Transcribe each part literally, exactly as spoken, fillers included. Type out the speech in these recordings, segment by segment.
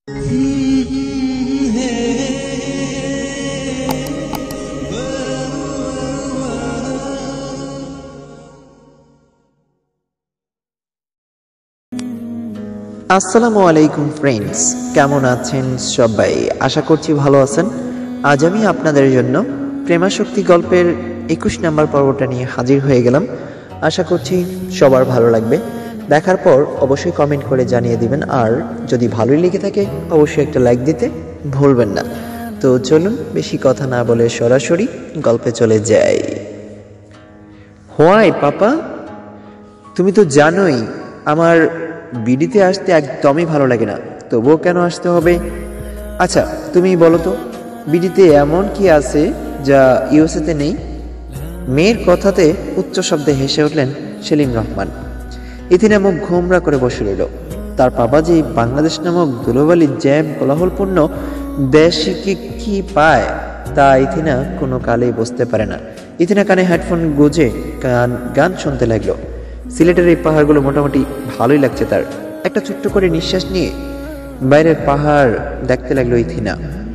আসসালামু আলাইকুম ফ্রেন্ডস, কেমন আছেন সবাই? আশা করছি ভালো আছেন। আজ আমি আপনাদের জন্য প্রেমাশক্তি গল্পের একুশ নম্বর পর্বটা নিয়ে হাজির হয়ে গেলাম। আশা করছি সবার ভালো লাগবে। দেখার পর অবশ্যই কমেন্ট করে জানিয়ে দিবেন, আর যদি ভালোই লেগে থাকে অবশ্যই একটা লাইক দিতে ভুলবেন না। তো চলুন বেশি কথা না বলে সরাসরি গল্পে চলে যাই। হোয়াই পাপা, তুমি তো জানোই আমার বিডিতে আসতে একদমই ভালো লাগে না, তবুও কেন আসতে হবে? আচ্ছা তুমি বলো তো, বিডিতে এমন কি আছে যা ইউএসএতে নেই? মেয়ের কথাতে উচ্চ শব্দে হেসে উঠলেন সেলিম রহমান। ইথিনা মুখ ঘোমরা করে বসে রইল। তার বাবা যে বাংলাদেশ নামক ধুলোবালি জ্যাম কোলাহলপূর্ণ দেশে কি কি পায় তা ইথিনা কোনো কালেই বুঝতে পারে না। ইথিনা কানে হেডফোন গুজে গান গান শুনতে লাগলো। সিলেটের এই পাহাড়গুলো মোটামুটি ভালোই লাগছে তার। একটা ছোট্ট করে নিঃশ্বাস নিয়ে বাইরের পাহাড় দেখতে লাগলো ইথিনা।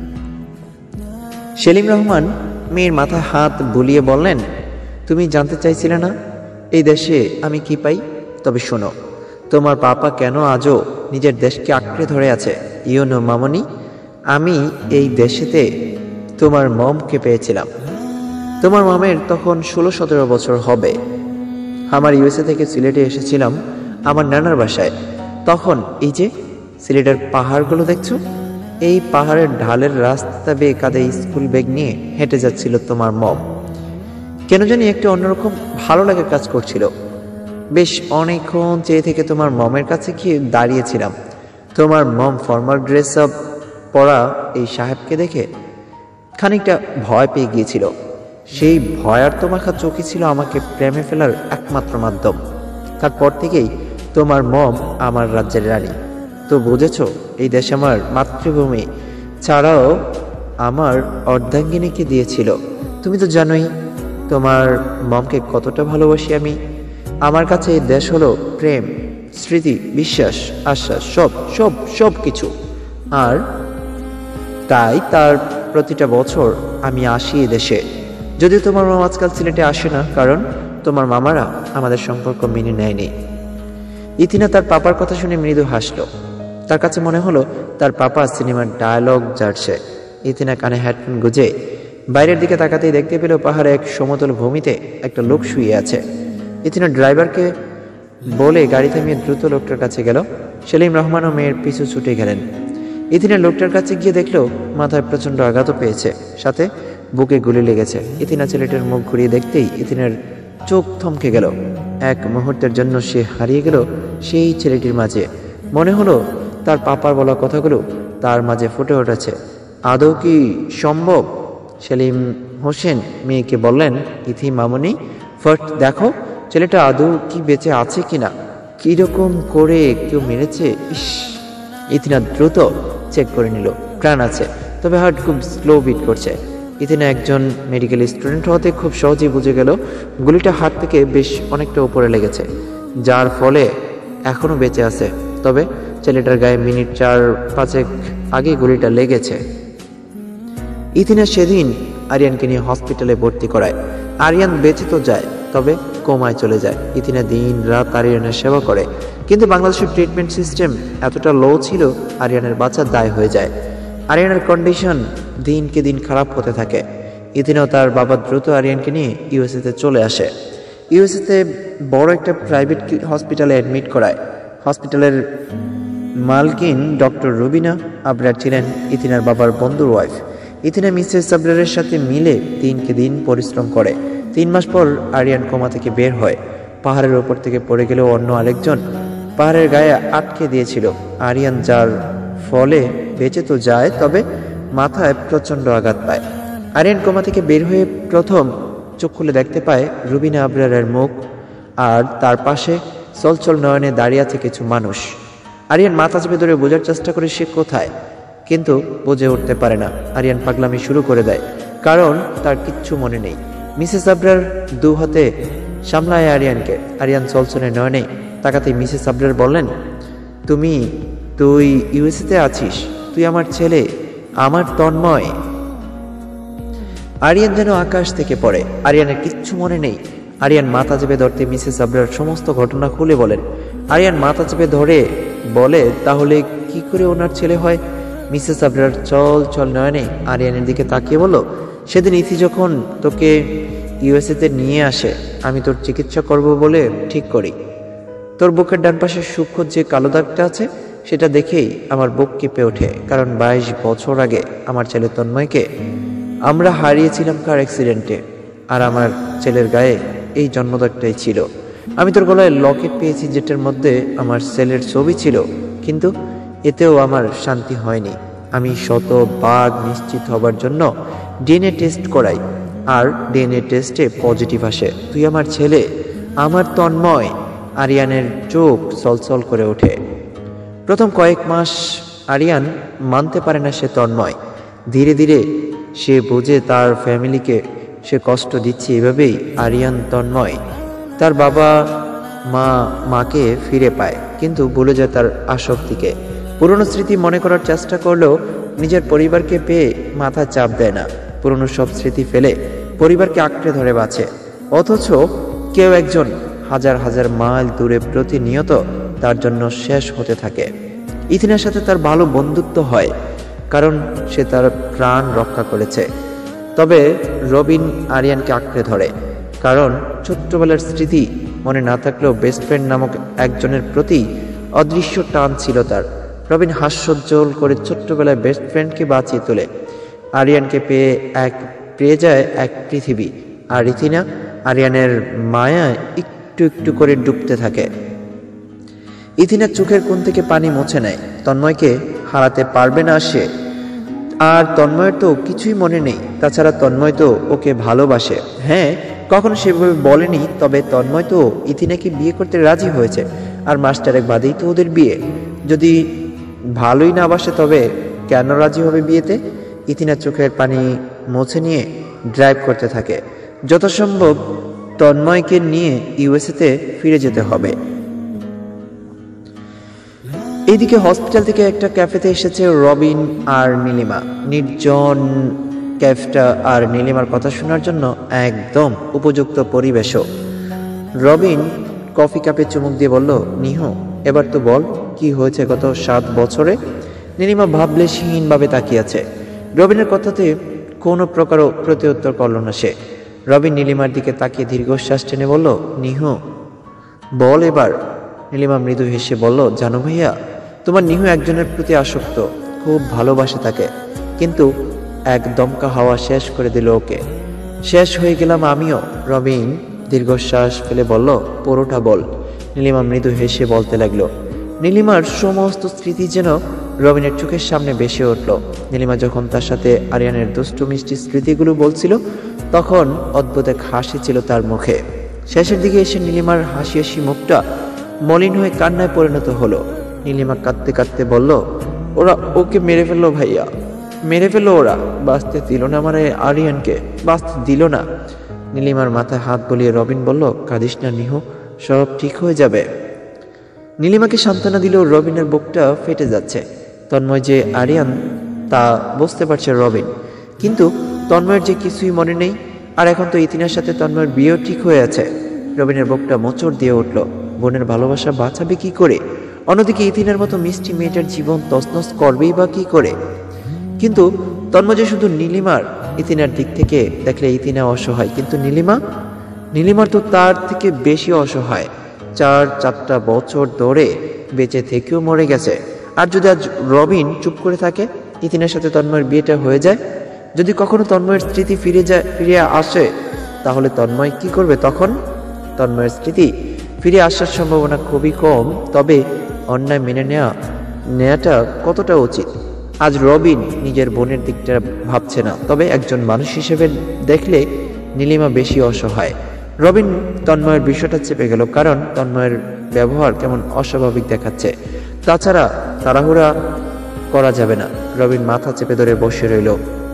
সেলিম রহমান মেয়ের মাথা হাত বুলিয়ে বললেন, তুমি জানতে চাইছিলে না এই দেশে আমি কি পাই? তবে শোনো, তোমার পাপা কেন আজও নিজের দেশকে আঁকড়ে ধরে আছে। ইউনো মামনি, আমি এই দেশেতে তোমার মমকে পেয়েছিলাম। তোমার মমের তখন ষোলো সতেরো বছর হবে। আমার ইউএসএ থেকে সিলেটে এসেছিলাম আমার নানার বাসায়। তখন এই যে সিলেটের পাহাড়গুলো দেখছো, এই পাহাড়ের ঢালের রাস্তা বেয়ে কাঁধে স্কুল ব্যাগ নিয়ে হেঁটে যাচ্ছিল তোমার মম। কেন জানি একটু অন্যরকম ভালো লাগে কাজ করছিল। বেশ অনেকক্ষণ চেয়ে থেকে তোমার মমের কাছে গিয়ে দাঁড়িয়েছিলাম। তোমার মম ফর্মাল ড্রেস আপ পরা এই সাহেবকে দেখে খানিকটা ভয় পেয়ে গিয়েছিল। সেই ভয়ার্ত মাখা চোখই ছিল আমাকে প্রেমে ফেলার একমাত্র মাধ্যম। তারপর থেকেই তোমার মম আমার রাজ্যের রানী। তো বুঝেছ, এই দেশ আমার মাতৃভূমি ছাড়াও আমার অর্ধাঙ্গিনীকে দিয়েছিল। তুমি তো জানোই তোমার মমকে কতটা ভালোবাসি আমি। আমার কাছে এই দেশ হলো প্রেম, স্মৃতি, বিশ্বাস, আশ্বাস, সব সব সব কিছু। আর তাই তার প্রতিটা বছর আমি আসি এ দেশে। যদিও তোমার মামা আজকাল সিলেটে আসে না, কারণ তোমার মামারা আমাদের সম্পর্ক মেনে নেয়নি। ইথিনা তার পাপার কথা শুনে মৃদু হাসল। তার কাছে মনে হলো তার পাপা সিনেমার ডায়লগ জারছে। ইথিনা কানে হেডফোন গুজে বাইরের দিকে তাকাতেই দেখতে পেল পাহাড়ে এক সমতল ভূমিতে একটা লোক শুয়ে আছে। ইথিনা ড্রাইভারকে বলে গাড়ি থামিয়ে দ্রুত লোকটার কাছে গেল। সেলিম রহমান ও মেয়ের পিছু ছুটে গেলেন। ইথিনা লোকটার কাছে গিয়ে দেখলো মাথায় প্রচন্ড আঘাতও পেয়েছে, সাথে বুকে গুলি লেগেছে। ইথিনা ছেলেটার মুখ ঘুরিয়ে দেখতেই ইথিনার চোখ থমকে গেল। এক মুহূর্তের জন্য সে হারিয়ে গেল সেই ছেলেটির মাঝে। মনে হলো তার পাপার বলা কথাগুলো তার মাঝে ফুটে উঠেছে। আদৌ কি সম্ভব? সেলিম হোসেন মেয়েকে বললেন, ইথি মামনি, ফার্স্ট দেখো ছেলেটা আদৌ কি বেঁচে আছে কিনা, কিরকম করে কেউ মেরেছে। ইস! ইথিনা দ্রুত চেক করে নিল, প্রাণ আছে, তবে হার্ট খুব স্লো বিট করছে। ইথিনা একজন মেডিকেল স্টুডেন্ট হতে খুব সহজেই বুঝে গেল গুলিটা হাত থেকে বেশ অনেকটা উপরে লেগেছে, যার ফলে এখনো বেঁচে আছে। তবে ছেলেটার গায়ে মিনিট চার পাঁচেক আগে গুলিটা লেগেছে। ইথিনা সেদিন আরিয়ানকে নিয়ে হসপিটালে ভর্তি করায়। আরিয়ান বেঁচে তো যায়, তবে কোমায় চলে যায়। ইথিনা দিন রাত আরিয়ানের সেবা করে, কিন্তু বাংলাদেশের ট্রিটমেন্ট সিস্টেম এতটা লো ছিল আরিয়ানের বাঁচার দায় হয়ে যায়। আরিয়ানের কন্ডিশন দিনকে দিন খারাপ হতে থাকে। ইথিনাও তার বাবা দ্রুত আরিয়ানকে নিয়ে ইউএসএতে চলে আসে। ইউএসএতে বড় একটা প্রাইভেট হসপিটালে অ্যাডমিট করায়। হসপিটালের মালকিন ডক্টর রুবিনা আবরার ছিলেন ইথিনার বাবার বন্ধুর ওয়াইফ। ইথিনা মিসেস আবরারের সাথে মিলে দিনকে দিন পরিশ্রম করে। তিন মাস পর আরিয়ান কোমা থেকে বের হয়। পাহাড়ের ওপর থেকে পড়ে গেলেও অন্য আরেকজন পাহাড়ের গায়ে আটকে দিয়েছিল আরিয়ান, যার ফলে বেঁচে তো যায়, তবে মাথায় প্রচন্ড আঘাত পায়। আরিয়ান কোমা থেকে বের হয়ে প্রথম চোখ খুলে দেখতে পায় রুবিনা আবরারের মুখ, আর তার পাশে চলচল নয়নে দাঁড়িয়ে আছে কিছু মানুষ। আরিয়ান মাথা চেপে ধরে বোঝার চেষ্টা করে সে কোথায়, কিন্তু বুঝে উঠতে পারে না। আরিয়ান পাগলামি শুরু করে দেয়, কারণ তার কিচ্ছু মনে নেই। মিসেস আবরার দু হাতে সামলায় আরিয়ানকে। আরিয়ান চলচলে নয়নে তাকাতে মিসেস আবরার বললেন, তুমি তুই ইউএসএতে আছিস? তুই আমার ছেলে, আমার তন্ময়। আরিয়ান যেন আকাশ থেকে পড়ে। আরিয়ানের কিচ্ছু মনে নেই। আরিয়ান মাথা চেপে ধরতে মিসেস আবরার সমস্ত ঘটনা খুলে বলেন। আরিয়ান মাথা চেপে ধরে বলে, তাহলে কি করে ওনার ছেলে হয়? মিসেস আবরার চল চল নয়নে আরিয়ানের দিকে তাকিয়ে বলল, সেদিন ইথি যখন তোকে ইউএসএতে নিয়ে আসে, আমি তোর চিকিৎসা করব বলে ঠিক করি। তোর বুকের ডান পাশে সূক্ষ্ম যে কালো দাগটা আছে সেটা দেখেই আমার বুক কেঁপে ওঠে, কারণ বাইশ বছর আগে আমার ছেলে তন্ময়কে আমরা হারিয়েছিলাম কার অ্যাক্সিডেন্টে, আর আমার ছেলের গায়ে এই জন্মদাগটাই ছিল। আমি তোর গলায় লকেট পেয়েছি যেটার মধ্যে আমার ছেলের ছবি ছিল, কিন্তু এতেও আমার শান্তি হয়নি। আমি শতভাগ নিশ্চিত হবার জন্য ডিএনএ টেস্ট করাই, আর ডিএনএ টেস্টে পজিটিভ আসে তুই আমার ছেলে, আমার তন্ময়। আরিয়ানের চোখ চলচল করে ওঠে। প্রথম কয়েক মাস আরিয়ান মানতে পারে না সে তন্ময়। ধীরে ধীরে সে বোঝে তার ফ্যামিলিকে সে কষ্ট দিচ্ছে। এভাবেই আরিয়ান তন্ময় তার বাবা মা মাকে ফিরে পায়, কিন্তু ভুলে যায় তার আসক্তিকে। পুরনো স্মৃতি মনে করার চেষ্টা করলেও নিজের পরিবারকে পেয়ে মাথা চাপ দেয় না। পুরনো সব স্মৃতি ফেলে পরিবারকে আঁকড়ে ধরে বাঁচে, অথচ কেউ একজন হাজার হাজার মাইল দূরে প্রতিনিয়ত তার জন্য শেষ হতে থাকে। ইথিনের সাথে তার ভালো বন্ধুত্ব হয়, কারণ সে তার প্রাণ রক্ষা করেছে। তবে রবিন আরিয়ানকে আঁকড়ে ধরে, কারণ ছোট্টবেলার স্মৃতি মনে না থাকলেও বেস্ট ফ্রেন্ড নামক একজনের প্রতি অদৃশ্য টান ছিল তার। রবিন হাস্যোজ্জ্বল করে ছোট্টবেলায় বেস্ট ফ্রেন্ডকে বাঁচিয়ে তোলে। আরিয়ানকে পেয়ে এক পেয়ে যায় এক পৃথিবী, আর ইথিনা আরিয়ানের মায়ায় একটু একটু করে ডুবতে থাকে। ইথিনার চোখের কোণ থেকে পানি মুছে নেয়। তন্ময়কে হারাতে পারবে না সে, আর তন্ময়ের তো কিছুই মনে নেই। তাছাড়া তন্ময় তো ওকে ভালোবাসে। হ্যাঁ, কখনো সেভাবে বলেনি, তবে তন্ময় তো ইথিনাকে বিয়ে করতে রাজি হয়েছে, আর মাস্টারেক বাদেই তো ওদের বিয়ে। যদি ভালোই না বাসে তবে কেন রাজি হবে বিয়েতে? ইথিনার চোখের পানি মুছে নিয়ে ড্রাইভ করতে থাকে। যথাসম্ভব তন্ময়কে নিয়ে ইউএসএতে ফিরে যেতে হবে। এইদিকে হসপিটাল থেকে একটা ক্যাফেতে এসেছে রবিন আর নীলিমা। নির্জন ক্যাফটা আর নীলিমার কথা শোনার জন্য একদম উপযুক্ত পরিবেশও। রবিন কফি কাপে চুমুক দিয়ে বলল, নিহু, এবার তো বল কি হয়েছে গত সাত বছরে? নীলিমা ভাবলেশহীনভাবে তাকিয়ে আছে। রবিনের কথাতে কোনো প্রকার প্রত্যুত্তর করল না সে। রবিন নীলিমার দিকে তাকিয়ে দীর্ঘশ্বাস টেনে বলল, নিহু, বল এবার। নীলিমা মৃদু হেসে বলল, জানো ভাইয়া, তোমার নিহু একজনের প্রতি আসক্ত, খুব ভালোবাসে তাকে, কিন্তু এক দমকা হাওয়া শেষ করে দিল ওকে। শেষ হয়ে গেলাম আমিও। রবিন দীর্ঘশ্বাস ফেলে বলল, পুরোটা বল। নীলিমা মৃদু হেসে বলতে লাগলো। নীলিমার সমস্ত স্মৃতি যেন রবিনের চোখের সামনে ভেসে উঠল। নীলিমা যখন তার সাথে আরিয়ানের দুষ্টু মিষ্টি স্মৃতিগুলো বলছিল, তখন অদ্ভুত এক হাসি ছিল তার মুখে। শেষের দিকে এসে নীলিমার হাসি হাসি মুখটা মলিন হয়ে কান্নায় পরিণত হলো। নীলিমা কাঁদতে কাঁদতে বলল, ওরা ওকে মেরে ফেললো ভাইয়া, মেরে ফেললো ওরা, বাঁচতে দিল না আমার আরিয়ানকে, বাঁচতে দিল না। নীলিমার মাথায় হাত বলিয়ে রবিন বলল, কাঁদিস না নিহু, সব ঠিক হয়ে যাবে। নীলিমাকে সান্ত্বনা দিলেও রবিনের বুকটা ফেটে যাচ্ছে। তন্ময় যে আরিয়ান তা বুঝতে পারছে রবিন, কিন্তু তন্ময়ের যে কিছুই মনে নেই। আর এখন তো ইথিনার সাথে তন্ময়ের বিয়েও ঠিক হয়ে আছে। রবিনের বুকটা মোচড় দিয়ে উঠল। বোনের ভালোবাসা বাঁচাবে কি করে? অন্যদিকে ইথিনার মতো মিষ্টি মেয়েটার জীবন তছনছ করবেই বা কি করে? কিন্তু তন্ময় যে শুধু নীলিমার, ইথিনার দিক থেকে দেখলে ইথিনা অসহায়, কিন্তু নীলিমা নীলিমার তো তার থেকে বেশি অসহায়। চার চারটা বছর ধরে বেঁচে থেকেও মরে গেছে। আর যদি আজ রবিন চুপ করে থাকে, ইথিনার সাথে তন্ময়ের বিয়েটা হয়ে যায়, যদি কখনো তন্ময়ের স্মৃতি ফিরে যায় ফিরে আসে, তাহলে তন্ময় কি করবে তখন? তন্ময়ের স্মৃতি ফিরে আসার সম্ভাবনা খুবই কম, তবে অন্যায় মেনে নেওয়া নেওয়াটা কতটা উচিত? আজ রবিন নিজের বোনের দিকটা ভাবছে না, তবে একজন মানুষ হিসেবে দেখলে নীলিমা বেশি অসহায়। রবিন তন্ময়ের বিষয়টা চেপে গেল, কারণ তন্ময়ের ব্যবহার কেমন অস্বাভাবিক দেখাচ্ছে। তাছাড়া তাড়াহুড়া করা যাবে না। রবিন মাথা চেপে ধরে বসে রইল।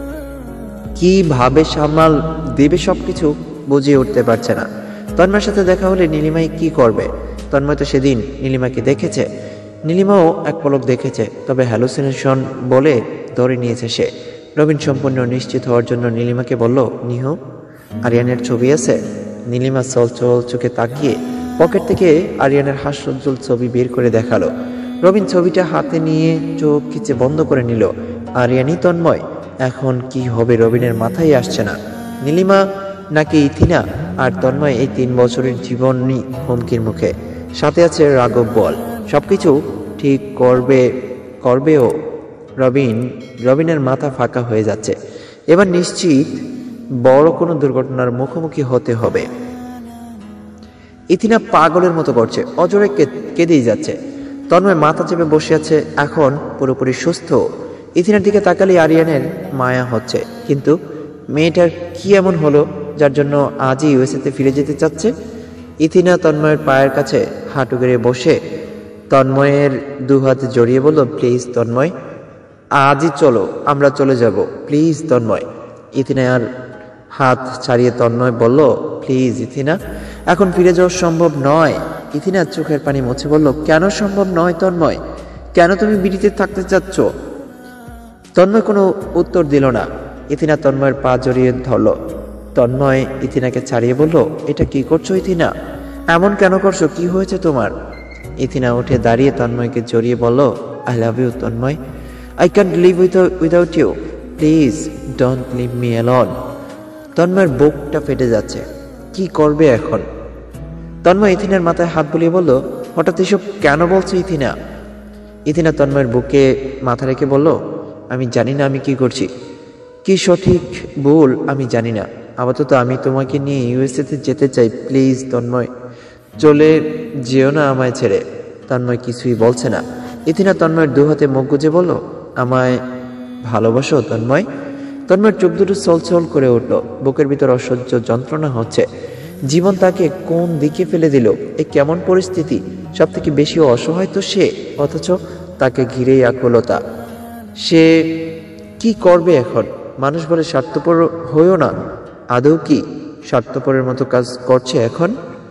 কিভাবে সামাল দেবে সবকিছু বুঝিয়ে উঠতে পারছে না। তন্ময়ের সাথে দেখা হলে নীলিমাই কি করবে? তন্ময় তো সেদিন নীলিমাকে দেখেছে। নীলিমাও এক পলক দেখেছে, তবে হ্যালুসিনেশন বলে ধরে নিয়েছে সে। রবিন সম্পূর্ণ নিশ্চিত হওয়ার জন্য নীলিমাকে বলল, নিহু, আরিয়ানের ছবি আছে? নীলিমা চল চল চোখে তাকিয়ে পকেট থেকে আরিয়ানের হাস্যোজ্জ্বল ছবি বের করে দেখালো। রবিন ছবিটা হাতে নিয়ে চোখ খিচে বন্ধ করে নিল। আরিয়ানই তন্ময়। এখন কি হবে রবিনের মাথায় আসছে না। নীলিমা নাকি ইথিনা আর তন্ময়, এই তিন বছরের জীবনই হুমকির মুখে। সাথে আছে রাঘব বল, সবকিছু ঠিক করবে করবেও। রবিন রবিনের মাথা ফাঁকা হয়ে যাচ্ছে। এবার নিশ্চিত বড় কোনো দুর্ঘটনার মুখোমুখি হতে হবে। ইথিনা পাগলের মতো করছে, অজরে কেঁদেই যাচ্ছে। তন্ময় মাথা চেপে বসে আছে, এখন পুরোপুরি সুস্থ। ইথিনার দিকে তাকালে আরিয়ানের মায়া হচ্ছে, কিন্তু মেয়েটার কি এমন হলো যার জন্য আজই ইউএসএতে ফিরে যেতে চাচ্ছে? ইথিনা তন্ময়ের পায়ের কাছে হাঁটু গেড়ে বসে তন্ময়ের দু হাতে জড়িয়ে বলল, প্লিজ তন্ময়, আজই চলো, আমরা চলে যাব, প্লিজ তন্ময়। ইথিনা আর হাত ছাড়িয়ে তন্ময় বলল, প্লিজ ইথিনা, এখন ফিরে যাওয়া সম্ভব নয়। ইথিনা চোখের পানি মুছে বলল, কেন সম্ভব নয় তন্ময়? কেন তুমি বিড়িতে থাকতে চাচ্ছ? তন্ময় কোনো উত্তর দিল না। ইথিনা তন্ময়ের পা জড়িয়ে ধরল। তন্ময় ইথিনাকে ছাড়িয়ে বলল, এটা কি করছো ইথিনা? এমন কেন করছো? কি হয়েছে তোমার? ইথিনা উঠে দাঁড়িয়ে তন্ময়কে জড়িয়ে বলল, I love you Tanmoy, I can't live without you, please don't leave me alone. তন্ময়ের বুকটা ফেটে যাচ্ছে, কি করবে এখন? তন্ময় ইথিনার মাথায় হাত বুলিয়ে বলল, হঠাৎ এসব কেন বলছো ইথিনা? ইথিনা তন্ময়ের বুকে মাথা রেখে বলল, আমি জানি না আমি কি করছি, কি সঠিক ভুল আমি জানি না। আপাতত আমি তোমাকে নিয়ে ইউএসএতে যেতে চাই, প্লিজ তন্ময়, চলে যেও না আমায় ছেড়ে। তন্ময় কিছুই বলছে না। ইথিনা তন্ময়ের দু হাতে মুখ গুজে বলল, আমায় ভালোবাসো তন্ময়? তন্ময়ের চোখ দুটো ছলছল করে উঠল, বুকের ভিতর অসহ্য যন্ত্রণা হচ্ছে। জীবন তাকে কোন দিকে ফেলে দিল? এ কেমন পরিস্থিতি? সব থেকে বেশি অসহায় তো সে, অথচ তাকে ঘিরেই আকুলতা। সে কি করবে এখন? মানুষ বলে স্বার্থপর হইও না, আদৌ কি স্বার্থপরের মতো কাজ করছে এখন?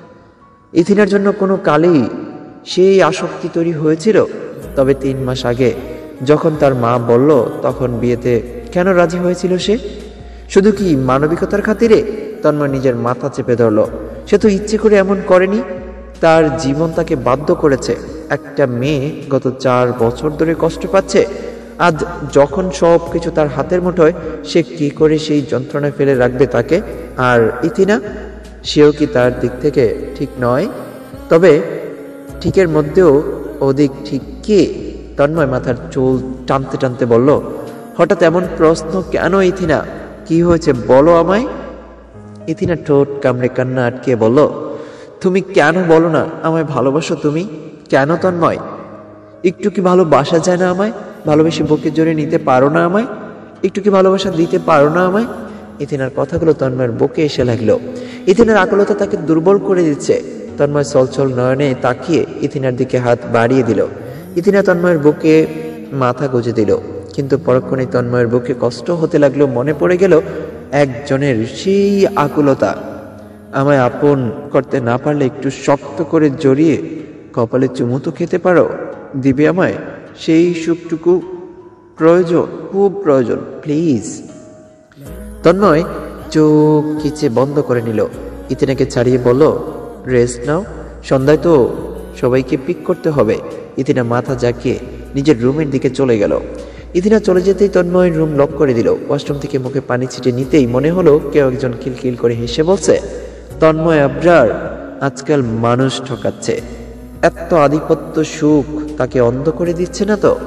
ইথিনার জন্য কোনো কালেই সেই আসক্তি তৈরি হয়েছিল? তবে তিন মাস আগে যখন তার মা বলল, তখন বিয়েতে কেন রাজি হয়েছিল সে? শুধু কি মানবিকতার খাতিরে? তন্ময় নিজের মাথা চেপে ধরল। সে তো ইচ্ছে করে এমন করেনি, তার জীবন তাকে বাধ্য করেছে। একটা মেয়ে গত চার বছর ধরে কষ্ট পাচ্ছে, আজ যখন সব কিছু তার হাতের মুঠোয়, সে কি করে সেই যন্ত্রণায় ফেলে রাখবে তাকে? আর ইথিনা, সেও কি তার দিক থেকে ঠিক নয়? তবে ঠিকের মধ্যেও অধিক ঠিক কে? তন্ময় মাথার চুল টানতে টানতে বলল, হঠাৎ এমন প্রশ্ন কেন ইথিনা? কি হয়েছে বলো আমায়? ইথিনা ঠোঁট কামড়ে কান্না আটকে বলল, তুমি কেন বলো না আমায় ভালোবাসো? তুমি কেন তন্ময়? একটু কি ভালোবাসা যায় না আমায়? ভালোবেসে বুকে জড়িয়ে নিতে পারো না আমায়? একটু কি ভালোবাসা দিতে পারো না আমায়? ইথিনার কথাগুলো তন্ময়ের বুকে এসে লাগলো। ইথিনার আকুলতা তাকে দুর্বল করে দিচ্ছে। তন্ময় চলচল নয়নে তাকিয়ে ইথিনার দিকে হাত বাড়িয়ে দিল। ইথিনা তন্ময়ের বুকে মাথা গুজে দিল, কিন্তু পরক্ষণে তন্ময়ের বুকে কষ্ট হতে লাগলো। মনে পড়ে গেল একজনের সেই আকুলতা। আমায় আপন করতে না পারলে একটু শক্ত করে জড়িয়ে কপালে চুমু তো খেতে পারো, দিবে আমায় সেই সুখটুকু? প্রয়োজন, খুব প্রয়োজন, প্লিজ। তন্ময় চোখ খিচে বন্ধ করে নিল। ইথিনাকে ছাড়িয়ে বলল, রেস্ট নাও, সন্ধ্যায় তো সবাইকে পিক করতে হবে। ইথিনা মাথা জাকিয়ে নিজের রুমের দিকে চলে গেল। ইথিনা চলে যেতেই তন্ময় রুম লক করে দিল। ওয়াশরুম থেকে মুখে পানি ছিটে নিতেই মনে হলো কেউ একজন খিলখিল করে হেসে বলছে, তন্ময় আবরার আজকাল মানুষ ঠকাচ্ছে। এত আধিপত্য সুখ তাকে অন্ধ করে দিচ্ছে না তো?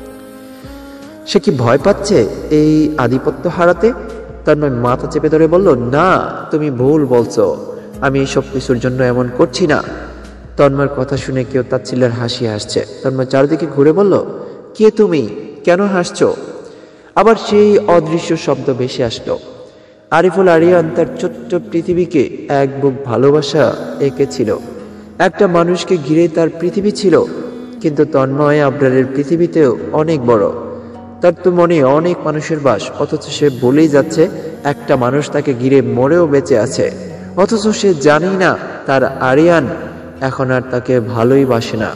সে কি ভয় পাচ্ছে এই আধিপত্য হারাতে? তন্ময় মাথা চেপে ধরে বলল, না, তুমি ভুল বলছো, আমি এসব কিছুর জন্য এমন করছি না। তন্ময়ের কথা শুনে কেউ তাচ্ছিল্যের হাসি হাসছে। তন্ময় চারিদিকে ঘুরে বলল, কে তুমি? কেন হাসছো? আবার সেই অদৃশ্য শব্দ ভেসে আসলো। আরিফুল আরিয়ান তার ছোট্ট পৃথিবীকে এক বুক ভালোবাসা এঁকেছিল। একটা মানুষকে ঘিরে তার পৃথিবী ছিল, কিন্তু তন্ময় আবরারের পৃথিবীতেও অনেক বড়। তার তো মনে অনেক মানুষের বাস, অথচ সে বলেই যাচ্ছে একটা মানুষ তাকে ঘিরে মরেও বেঁচে আছে। অথচ সে জানেই না তার আরিয়ান এখন আর তাকে ভালোই বাসে না।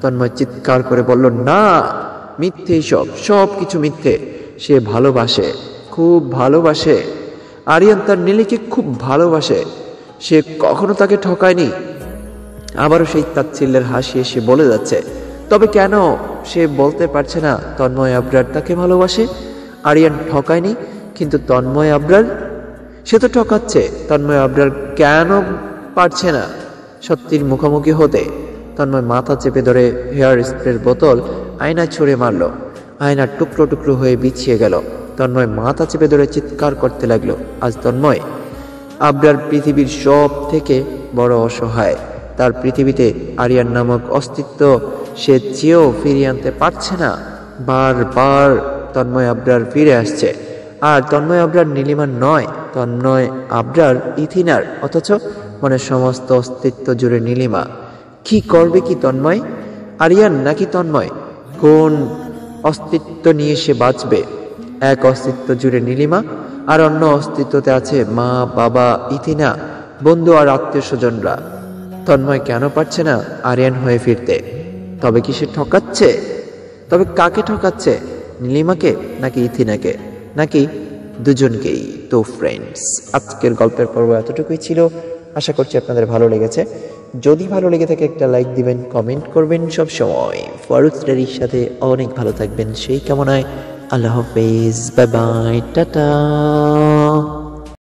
তন্ময় চিৎকার করে বলল, না, মিথ্যে, সব সব কিছু মিথ্যে। সে ভালোবাসে, খুব ভালোবাসে। আরিয়ান তার নীলিকে খুব ভালোবাসে, সে কখনো তাকে ঠকায়নি। আবারও সেই তাচ্ছিল্যের হাসি এসে বলে যাচ্ছে। তবে কেন সে বলতে পারছে না তন্ময় আবরার তাকে ভালোবাসে? আরিয়ান ঠকায়নি, কিন্তু তন্ময় আবরার, সে তো ঠকাচ্ছে। তন্ময় আবরার কেন পারছে না সত্যির মুখোমুখি হতে? তন্ময় মাথা চেপে ধরে হেয়ার স্প্রের বোতল আয়না ছুঁড়ে মারল। আয়না টুকরো টুকরো হয়ে বিছিয়ে গেল। তন্ময় মাথা চেপে ধরে চিৎকার করতে লাগলো। আজ তন্ময় আবরার পৃথিবীর সব থেকে বড় অসহায়। তার পৃথিবীতে আরিয়ান নামক অস্তিত্ব সে চেয়েও ফিরিয়ে আনতে পারছে না। বারবার তন্ময় আবরার ফিরে আসছে, আর তন্ময় আবরার নীলিমার নয়, তন্ময় আবরার ইথিনার। অথচ মনের সমস্ত অস্তিত্ব জুড়ে নীলিমা। কি করবে কি তন্ময়? আরিয়ান নাকি তন্ময়? কোন অস্তিত্ব নিয়ে সে বাঁচবে? এক অস্তিত্ব জুড়ে নীলিমা, আর অন্য অস্তিত্বতে আছে মা, বাবা, ইথিনা, বন্ধু আর আত্মীয় স্বজনরা। তন্ময় কেন পারছে না আরিয়ান হয়ে ফিরতে? তবে কি সে ঠকাচ্ছে? তবে কাকে ঠকাচ্ছে? নীলিমাকে নাকি ইথিনাকে, নাকি দুজনকেই? তো ফ্রেন্ডস, আজকের গল্পের পর্ব এতটুকুই ছিল। আশা করছি আপনাদের ভালো লেগেছে। যদি ভালো লেগে থাকে একটা লাইক দিবেন, কমেন্ট করবেন। সব সময় ফারুক স্টাডির সাথে অনেক ভালো থাকবেন সেই কামনায়। আল্লাহ হাফেজ, বাই বাই, টাটা।